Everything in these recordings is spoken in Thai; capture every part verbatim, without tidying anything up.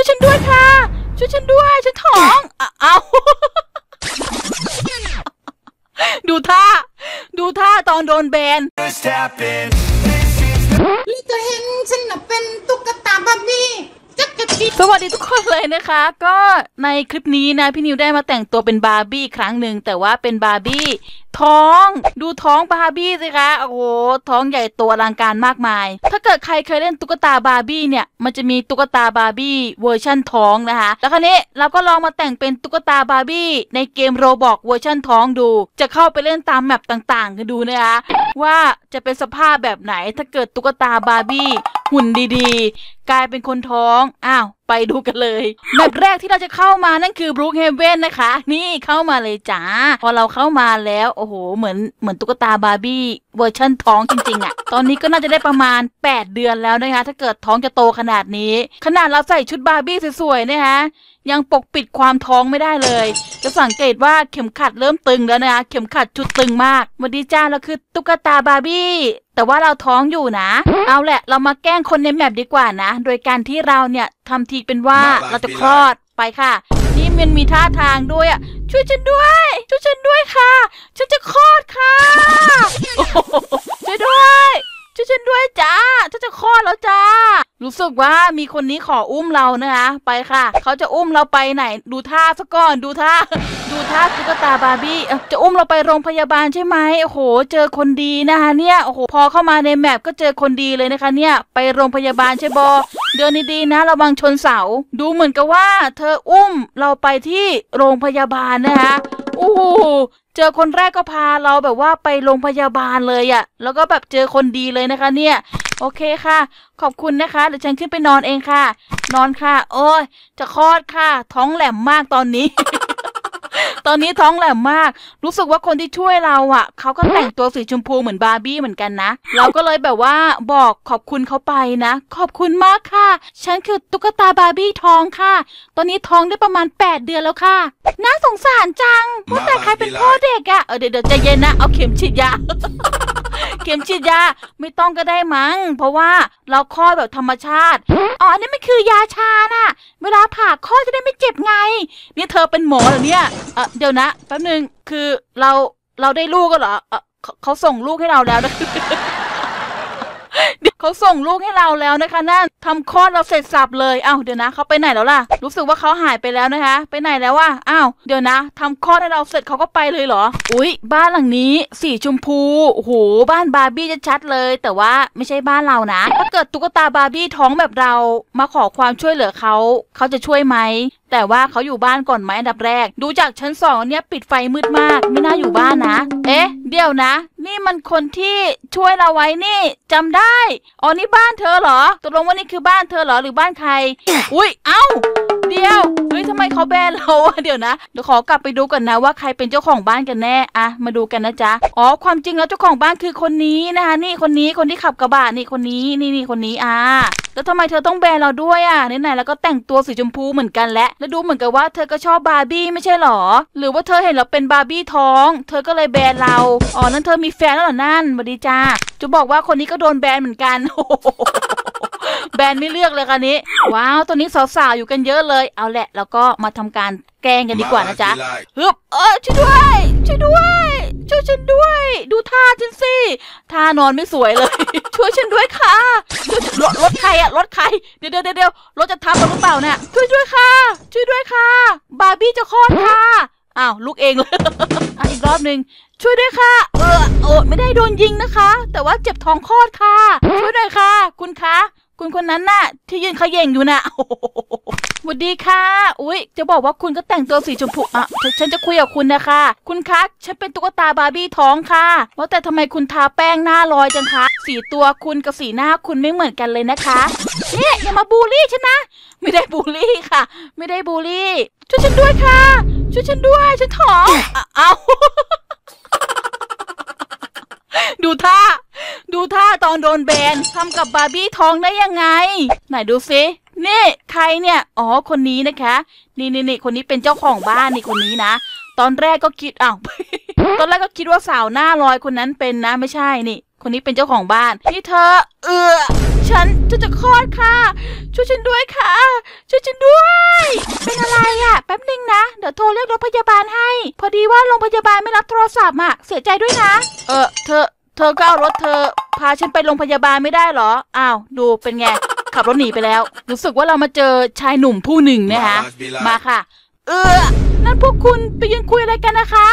วยฉันด้วยค่ะช่วยฉันด้วยฉันท้องเอาดูท่าดูท่าตอนโดนแบนลิจะเห็นฉันเป็นตุ๊กตาบาร์บี้สวัสดีทุกคนเลยนะคะก็ในคลิปนี้นะพี่นิวได้มาแต่งตัวเป็นบาร์บี้ครั้งหนึ่งแต่ว่าเป็นบาร์บี้ท้องดูท้องบาร์บี้สิคะโอ้โหท้องใหญ่โตอลังการมากมายถ้าเกิดใครเคยเล่นตุ๊กตาบาร์บี้เนี่ยมันจะมีตุ๊กตาบาร์บี้เวอร์ชั่นท้องนะคะแล้วคราวนี้เราก็ลองมาแต่งเป็นตุ๊กตาบาร์บี้ในเกมโรบอกเวอร์ชั่นท้องดูจะเข้าไปเล่นตามแมปต่างๆกันดูนะคะว่าจะเป็นสภาพแบบไหนถ้าเกิดตุ๊กตาบาร์บี้หุ่นดีๆกลายเป็นคนท้องอ้าวไปดูกันเลยแมปแรกที่เราจะเข้ามานั่นคือบรูคเฮเว่นนะคะนี่เข้ามาเลยจ้าพอเราเข้ามาแล้วโอ้โหเหมือนเหมือนตุ๊กตาบาร์บี้เวอร์ชั่นท้องจริงๆอะตอนนี้ก็น่าจะได้ประมาณแปดเดือนแล้วนะคะถ้าเกิดท้องจะโตขนาดนี้ขนาดเราใส่ชุดบาร์บี้สวยๆนะคะยังปกปิดความท้องไม่ได้เลยจะสังเกตว่าเข็มขัดเริ่มตึงแล้วนะคะเข็มขัดชุดตึงมากวันดีจ้าเราคือตุ๊กตาบาร์บี้แต่ว่าเราท้องอยู่นะเอาแหละเรามาแกล้งคนในแมปดีกว่านะโดยการที่เราเนี่ยทำทีเป็นว่าเราจะคลอดไปค่ะนี่มันมีท่าทางด้วยอ่ะช่วยฉันด้วยช่วยฉันด้วยค่ะฉันจะคลอดค่ะช่วยด้วยช่วยฉันด้วยจ้าฉันจะคลอดแล้วจ้ารู้สึกว่ามีคนนี้ขออุ้มเรานะคะไปค่ะเขาจะอุ้มเราไปไหนดูท่าซะก่อนดูท่าดูท่าตุ๊กตาบาร์บี้จะอุ้มเราไปโรงพยาบาลใช่ไหมโอ้โหเจอคนดีนะคะเนี่ยโอ้โหพอเข้ามาในแมปก็เจอคนดีเลยนะคะเนี่ยไปโรงพยาบาลใช่บอเดินดีๆนะระวังชนเสาดูเหมือนกับว่าเธออุ้มเราไปที่โรงพยาบาลนะคะโอ้โหเจอคนแรกก็พาเราแบบว่าไปโรงพยาบาลเลยอะแล้วก็แบบเจอคนดีเลยนะคะเนี่ยโอเคค่ะขอบคุณนะคะเดี๋ยวฉันขึ้นไปนอนเองค่ะนอนค่ะโอ้ยจะคลอดค่ะท้องแหลมมากตอนนี้ ตอนนี้ท้องแหลมมากรู้สึกว่าคนที่ช่วยเราอ่ะเขาก็แต่งตัวสีชมพูเหมือนบาร์บี้เหมือนกันนะเราก็เลยแบบว่าบอกขอบคุณเขาไปนะขอบคุณมากค่ะฉันคือตุ๊กตาบาร์บี้ท้องค่ะตอนนี้ท้องได้ประมาณแปดเดือนแล้วค่ะน่าสงสารจังว่าแต่ใครเป็นพ่อเด็กอ่ะเออเดี๋ยวเดี๋ยวใจเย็นนะเอาเข็มฉีดยา เข็มฉีดยาไม่ต้องก็ได้มั้งเพราะว่าเราคลอดแบบธรรมชาติอ๋ออันนี้มันคือยาชาน่ะเวลาผ่าคลอดจะได้ไม่เจ็บไงนี่เธอเป็นหมอเหรอเนี่ยเออเดี๋ยวนะแป๊บนึงคือเราเราได้ลูกก็เหรอเออเขาส่งลูกให้เราแล้วนะ เดี๋ยวเขาส่งลูกให้เราแล้วนะคะนั่นทำคลอดเราเสร็จสับเลยอ้าวเดี๋ยวนะเขาไปไหนแล้วล่ะรู้สึกว่าเขาหายไปแล้วนะคะไปไหนแล้ววะอ้าวเดี๋ยวนะทำคลอดให้เราเสร็จเขาก็ไปเลยเหรออุ๊ยบ้านหลังนี้สีชมพูโอ้โหบ้านบาร์บี้จะชัดเลยแต่ว่าไม่ใช่บ้านเรานะถ้าเกิดตุ๊กตาบาร์บี้ท้องแบบเรามาขอความช่วยเหลือเขาเขาจะช่วยไหมแต่ว่าเขาอยู่บ้านก่อนไหมอันดับแรกดูจากชั้นสองเนี่ยปิดไฟมืดมากไม่น่าอยู่บ้านนะเอ๊ะเดี๋ยวนะนี่มันคนที่ช่วยเราไว้นี่จำได้อ๋อนี่บ้านเธอเหรอตกลงว่านี่คือบ้านเธอเหรอหรือบ้านใครอุ้ยเอ้าเดี๋ยวเฮ้ยทำไมเขาแบนเราเดี๋ยวนะเดี๋ยวขอกลับไปดูก่อนนะว่าใครเป็นเจ้าของบ้านกันแน่อะมาดูกันนะจ๊ะอ๋อความจริงแล้วเจ้าของบ้านคือคนนี้นะคะนี่คนนี้คนที่ขับกระบะนี่คนนี้นี่นี่คนนี้อ่าแล้วทำไมเธอต้องแบนเราด้วยอ่ะไหนๆแล้วก็แต่งตัวสีชมพูเหมือนกันและแล้วดูเหมือนกับว่าเธอก็ชอบบาร์บี้ไม่ใช่หรอหรือว่าเธอเห็นเราเป็นบาร์บี้ท้องเธอก็เลยแบนเราอ๋อนั่นเธอมีแฟนแล้วเหรอนั่นสวัสดีจ้าจะบอกว่าคนนี้ก็โดนแบนเหมือนกัน แบนไม่เลือกเลยค่ะนี้ว้าวตอนนี้สาวๆอยู่กันเยอะเลยเอาแหละแล้วก็มาทำการแกล้งกันดีกว่านะจ๊ะฮึบเออช่วยด้วยช่วยด้วยช่วยฉันด้วยดูท่าฉันสิท่านอนไม่สวยเลย ช่วยฉันด้วยค่ะรถรถใครอะรถใครเดี๋ยวเดี๋ยวเดี๋ยวรถจะทับเราหรือเปล่าเนี่ยช่วยด้วยค่ะช่วยด้วยค่ะบาร์บี้จะคลอดค่ะอ้าวลูกเองเลย อ่ะอีกรอบหนึ่งช่วยด้วยค่ะเออโอ้ไม่ได้โดนยิงนะคะแต่ว่าเจ็บท้องคลอดค่ะช่วยหน่อยค่ะคุณคะคุณคนนั้นน่ะที่ยืนเขย่งอยู่น่ะสวัสดีค่ะอุ๊ยจะบอกว่าคุณก็แต่งตัวสีชมพูอ่ะฉันจะคุยกับคุณนะคะคุณคะฉันเป็นตุ๊กตาบาร์บี้ท้องค่ะว่าแต่ทำไมคุณทาแป้งหน้าลอยจังคะสีตัวคุณกับสีหน้าคุณไม่เหมือนกันเลยนะคะเนี่ยอย่ามาบูลลี่ฉันนะไม่ได้บูลลี่ค่ะไม่ได้บูลลี่ช่วยฉันด้วยค่ะช่วยฉันด้วยฉันท้องเอาดูท่าดูท่าตอนโดนแบนทำกับบาร์บี้ท้องได้ยังไงไหนดูซินี่ใครเนี่ยอ๋อคนนี้นะคะนี่นี่นี่คนนี้เป็นเจ้าของบ้านนี่คนนี้นะตอนแรกก็คิดอ้าว ตอนแรกก็คิดว่าสาวหน้าลอยคนนั้นเป็นนะไม่ใช่นี่คนนี้เป็นเจ้าของบ้านนี่เธอเออฉันจะจะคลอดค่ะช่วยฉันด้วยค่ะช่วยฉันด้ป๊บนึงนะเดี๋ยวโทรเรียกรถพยาบาลให้พอดีว่าโรงพยาบาลไม่รับโทรศัพท์อะเสียใจด้วยนะเออเธอเธอก็เอารถเธอพาฉันไปโรงพยาบาลไม่ได้หรออ้าวดูเป็นไงขับรถหนีไปแล้วรู้สึกว่าเรามาเจอชายหนุ่มผู้หนึ่งนะคะมาค่ะเออนั่นพวกคุณไปยืนคุยอะไรกันนะคะ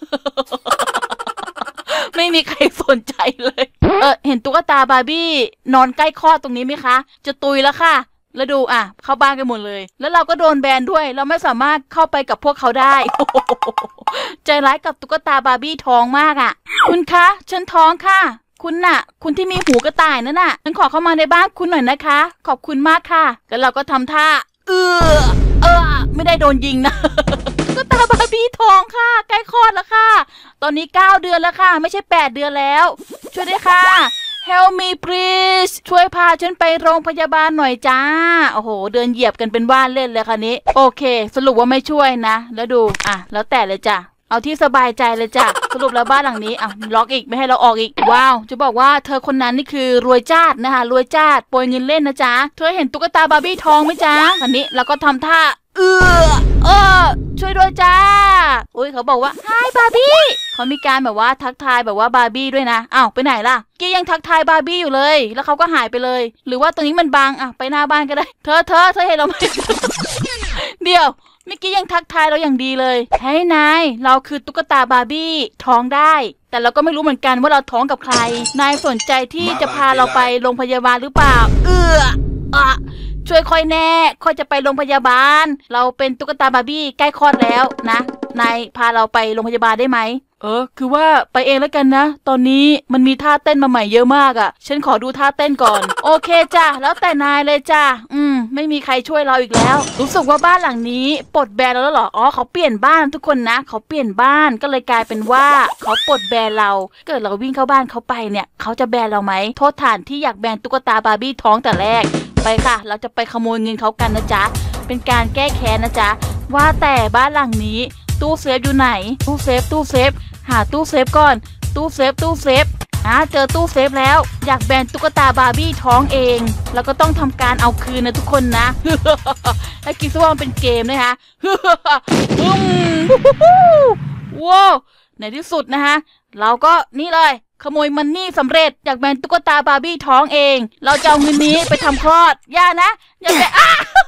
ไม่มีใครสนใจเลยเออเห็นตุ๊กตาบาร์บี้นอนใกล้คลอดตรงนี้ไหมคะจะตุยแล้วค่ะแล้วดูอ่ะเข้าบ้านกันหมดเลยแล้วเราก็โดนแบนด้วยเราไม่สามารถเข้าไปกับพวกเขาได้ ใจร้ายกับตุ๊กตาบาร์บี้ท้องมากอ่ะคุณคะฉันท้องค่ะคุณน่ะคุณที่มีหูกระต่ายนั่นน่ะฉันขอเข้ามาในบ้านคุณหน่อยนะคะขอบคุณมากค่ะแล้วเราก็ทำท่าเออเออไม่ได้โดนยิงนะตุ๊กตาบาร์บี้ท้องค่ะใกล้คลอดแล้วค่ะตอนนี้เก้าเดือนแล้วค่ะไม่ใช่แปดเดือนแล้วช่วยด้วยค่ะ Help me please ช่วยพาฉันไปโรงพยาบาลหน่อยจ้าโอ้โหเดินเหยียบกันเป็นว่านเล่นเลยค่ะนี้โอเคสรุปว่าไม่ช่วยนะแล้วดูอ่ะแล้วแต่เลยจ้ะเอาที่สบายใจเลยจ้ะสรุปแล้วบ้านหลังนี้อ่ะล็อกอีกไม่ให้เราออกอีกว้าวจะบอกว่าเธอคนนั้นนี่คือรวยจ้าดนะคะรวยจ้าดโปรยเงินเล่นนะจ๊ะเธอเห็นตุ๊กตาบาร์บี้ทองไหมจ๊ะคันนี้เราก็ทำท่าเออเออช่วยด้วยจ้าอุ้ยเขาบอกว่า Hi บาร์บี้เขามีการแบบว่าทักทายแบบว่าบาร์บี้ด้วยนะอ้าวไปไหนล่ะกี้ยังทักทายบาร์บี้อยู่เลยแล้วเขาก็หายไปเลยหรือว่าตรงนี้มันบังอ่ะไปหน้าบ้านก็ได้เธอเธอเธอเห็นเราไหม เดี๋ยวเมื่อกี้ยังทักทายเราอย่างดีเลยเฮ้ยนายเราคือตุ๊กตาบาร์บี้ท้องได้แต่เราก็ไม่รู้เหมือนกันว่าเราท้องกับใครนายสนใจที่จะพาเราไปโรงพยาบาลหรือเปล่าเอออะช่วยค่อยแน่ค่อยจะไปโรงพยาบาลเราเป็นตุ๊กตาบาร์บี้ใกล้คลอดแล้วนะนายพาเราไปโรงพยาบาลได้ไหมเออคือว่าไปเองแล้วกันนะตอนนี้มันมีท่าเต้นมาใหม่เยอะมากอ่ะฉันขอดูท่าเต้นก่อนโอเคจ้ะแล้วแต่นายเลยจ้ะอืมไม่มีใครช่วยเราอีกแล้วรู้สึกว่าบ้านหลังนี้ปลดแบนแล้วเหรออ๋อเขาเปลี่ยนบ้านทุกคนนะเขาเปลี่ยนบ้านก็เลยกลายเป็นว่าเขาปลดแบนเราเกิดเราวิ่งเข้าบ้านเขาไปเนี่ยเขาจะแบนเราไหมโทษฐานที่อยากแบนตุ๊กตาบาร์บี้ท้องแต่แรกไปค่ะเราจะไปขโมยเงินเขากันนะจ๊ะเป็นการแก้แค้นนะจ๊ะว่าแต่บ้านหลังนี้ตู้เซฟอยู่ไหนตู้เซฟตู้เซฟหาตู้เซฟก่อนตู้เซฟตู้เซฟอ่าเจอตู้เซฟแล้วอยากแบนตุ๊กตาบาร์บี้ท้องเองแล้วก็ต้องทำการเอาคืนนะทุกคนนะ ให้คิดซะว่ามันเป็นเกมนะคะ ว้าวในที่สุดนะคะเราก็นี่เลยขโมยมันนี่สำเร็จอยากแบนตุ๊กตาบาร์บี้ท้องเองเราจะเอาเงินนี้ไปทำคลอดอย่านะอย่าไปอ้า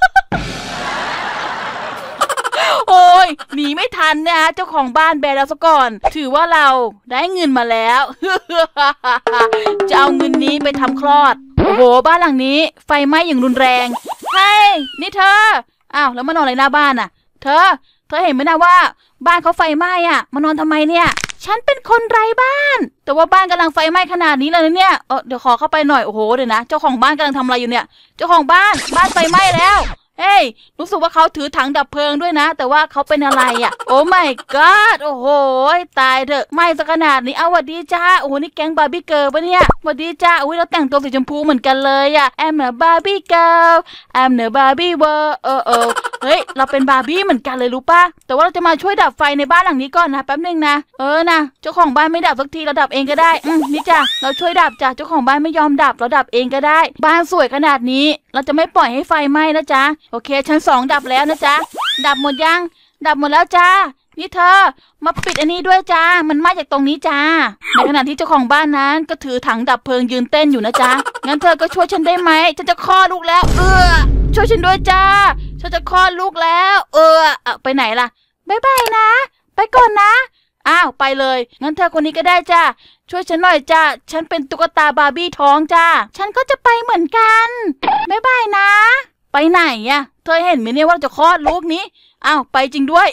โอ้ยหนีไม่ทันนะเจ้าของบ้านแบนแล้วซะก่อนถือว่าเราได้เงินมาแล้ว จะเอาเงินนี้ไปทำคลอดโอ้โหบ้านหลังนี้ไฟไหม้อย่างรุนแรงเฮ้ยนี่เธออ้าวแล้วมานอนอะไรหน้าบ้านอ่ะเธอเธอเห็นไหมนะว่าบ้านเขาไฟไหม้อ่ะมานอนทำไมเนี่ยฉันเป็นคนไร้บ้านแต่ว่าบ้านกำลังไฟไหม้ขนาดนี้เลยเนี่ยเออเดี๋ยวขอเข้าไปหน่อยโอ้โหเดี๋ยวนะเจ้าของบ้านกำลังทำอะไรอยู่เนี่ยเจ้าของบ้านบ้านไฟไหม้แล้วเฮ้ยรู้สึกว่าเขาถือถังดับเพลิงด้วยนะแต่ว่าเขาเป็นอะไรอ่ะโอ้ my god โอ้โหตายเถอะไหม้ซะขนาดนี้เอาหวัดดีจ้าโอ้โหนี่แก๊งบาร์บี้เกิร์ลปะเนี่ยหวัดดีจ้าอุ้ยเราแต่งตัวสีชมพูเหมือนกันเลยอ่ะ I'm a Barbie girl I'm the Barbie world เออเออเฮ้ยเราเป็นบาร์บี้เหมือนกันเลยรู้ปะแต่ว่าเราจะมาช่วยดับไฟในบ้านหลังนี้ก่อนนะแป๊บนึงนะเออนะเจ้าของบ้านไม่ดับสักทีเราดับเองก็ได้อืมนี่จ้ะเราช่วยดับจ้ะเจ้าของบ้านไม่ยอมดับเราดับเองก็ได้บ้านสวยขนาดนี้เราจะไม่ปล่อยให้ไฟไหม้นะจ๊ะโอเคชั้นสองดับแล้วนะจ๊ะดับหมดยังดับหมดแล้วจ้านี่เธอมาปิดอันนี้ด้วยจ้ามันมาจากตรงนี้จ้าในขณะที่เจ้าของบ้านนั้นก็ถือถังดับเพลิงยืนเต้นอยู่นะจ๊ะงั้นเธอก็ช่วยฉันได้ไหมฉันจะคลอดลูกแล้วเออช่วยฉันด้วยจ้าฉันจะคลอดลูกแล้วเอออะไปไหนล่ะบ๊ายบายนะไปก่อนนะอ้าวไปเลยงั้นเธอคนนี้ก็ได้จ้าช่วยฉันหน่อยจ้าฉันเป็นตุ๊กตาบาร์บี้ท้องจ้าฉันก็จะไปเหมือนกันบ๊ายบายนะไปไหนอะเธอเห็นไหมเนี่ยว่าจะคลอดลูกนี้อ้าวไปจริงด้วย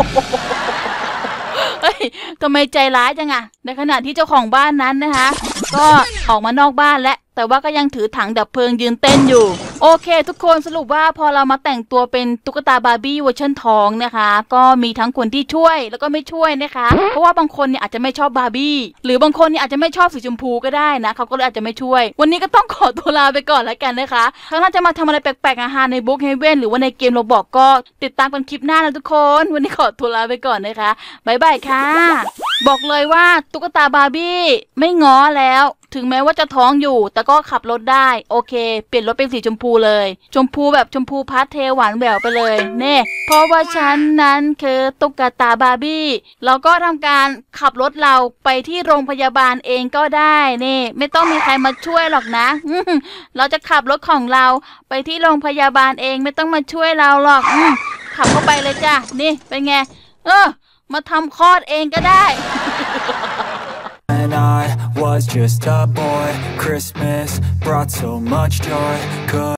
เฮ้ยทำไมใจร้ายจังอะในขณะที่เจ้าของบ้านนั้นนะคะก็ออกมานอกบ้านและแต่ว่าก็ยังถือถังดับเพลิงยืนเต้นอยู่โอเคทุกคนสรุปว่าพอเรามาแต่งตัวเป็นตุ๊กตาบาร์บี้เวอร์ชันทองนะคะก็มีทั้งคนที่ช่วยแล้วก็ไม่ช่วยนะคะเพราะว่าบางคนเนี่ยอาจจะไม่ชอบบาร์บี้หรือบางคนเนี่ยอาจจะไม่ชอบสีชมพูก็ได้นะเขาก็เลยอาจจะไม่ช่วยวันนี้ก็ต้องขอตัวลาไปก่อนแล้วกันนะคะครั้งหน้าจะมาทำอะไรแปลกๆอาหารในบุ๊กเฮเว่นหรือว่าในเกมโรบอกก็ติดตามกันคลิปหน้านะทุกคนวันนี้ขอตัวลาไปก่อนนะคะบ๊ายบายค่ะบอกเลยว่าตุ๊กตาบาร์บี้ไม่ง้อแล้วถึงแม้ว่าจะท้องอยู่แต่ก็ขับรถได้โอเคเปลี่ยนรถเป็นสีชมพูเลยชมพูแบบชมพูพาสเทลหวานแหววไปเลยเน่เพราะว่าฉันนั้นคือตุ๊กตาบาร์บี้เราก็ทำการขับรถเราไปที่โรงพยาบาลเองก็ได้นี่ไม่ต้องมีใครมาช่วยหรอกนะเราจะขับรถของเราไปที่โรงพยาบาลเองไม่ต้องมาช่วยเราหรอกขับเข้าไปเลยจ้ะนี่เป็นไงเออมาทำคลอดเองก็ได้ When I was just a boy, Christmas brought so much joy. Could